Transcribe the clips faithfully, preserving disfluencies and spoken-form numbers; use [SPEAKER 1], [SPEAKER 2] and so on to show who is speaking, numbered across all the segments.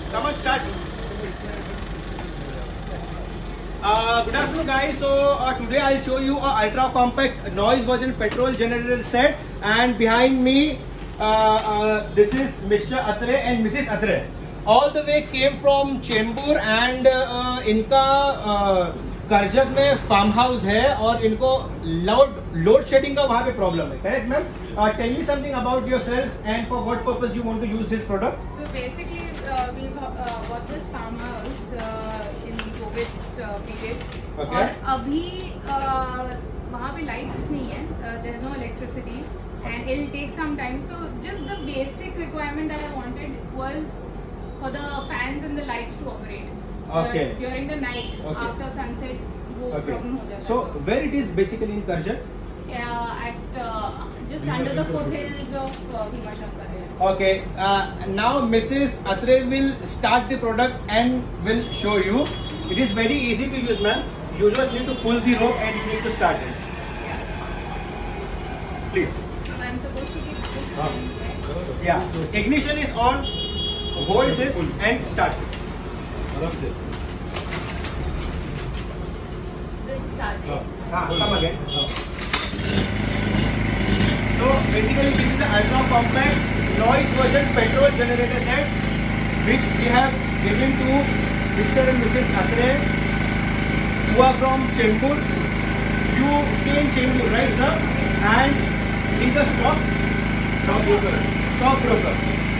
[SPEAKER 1] Come on, start. Uh, good afternoon, guys. So uh, today I'll show you a ultra compact noise version petrol generator set, and behind me uh, uh, this is Mister Atre and Missus Atre. All the way came from Chembur, and uh, इनका uh, Karjat में farm house है और इनको load load shedding का वहाँ पे problem है. Correct ma'am? Tell me something about yourself and for what purpose you want to use this product.
[SPEAKER 2] So basically, uh, we uh, bought this farmhouse uh, in COVID uh, period.
[SPEAKER 1] Okay.
[SPEAKER 2] और अभी uh, वहाँ पे lights नहीं है. Uh, there's no electricity, and it'll take some time. So just the basic requirement that I wanted was for the fans and the lights to operate.
[SPEAKER 1] Okay.
[SPEAKER 2] Uh, during the night,
[SPEAKER 1] Okay.
[SPEAKER 2] after sunset, वो
[SPEAKER 1] Okay.
[SPEAKER 2] problem हो जाता है.
[SPEAKER 1] So where it is basically in Karjat?
[SPEAKER 2] Yeah, at uh, just under the foothills of uh, Bhimashankar.
[SPEAKER 1] Okay. Uh, now Missus Atre will start the product and will show you. It is very easy to use, ma'am. You just need to pull the rope and you need to start it. Please.
[SPEAKER 2] So I'm supposed to give this
[SPEAKER 1] Uh,
[SPEAKER 2] hand, right?
[SPEAKER 1] Yeah. Ignition is on. Hold this and start it.
[SPEAKER 2] Then start it.
[SPEAKER 1] Ah, come again. So basically this is the ultra compact noise version petrol generator set which we have given to Mister and Missus Atre who are from Chembur. You stay in Chembur, right, sir? And he's a stock stock broker. Stock broker.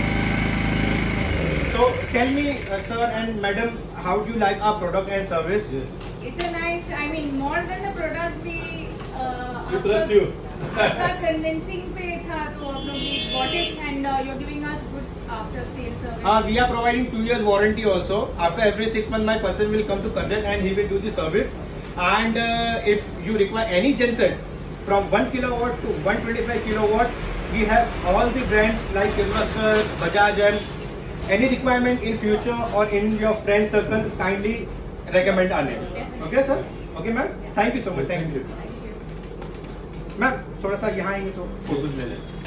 [SPEAKER 1] So tell me, uh, sir and madam, how do you like our product and service?
[SPEAKER 3] Yes.
[SPEAKER 2] It's a nice. I mean, more than the product, we. Uh,
[SPEAKER 3] We trust you.
[SPEAKER 2] आपका convincing पे था तो आप लोग we bought it and uh, you're giving us good after sale service.
[SPEAKER 1] Uh, we are providing two years warranty also. After every six months, my person will come to Karjat and he will do the service. And uh, if you require any genset from one kilowatt to one twenty-five kilowatt, we have all the brands like Kirloskar, Bajaj, and any requirement in future or in your friend circle, kindly recommend our name. Okay, sir? Okay, ma'am? Thank you so much. Thank you. Ma'am थोड़ा सा यहाँ आएंगे तो focus ले लें.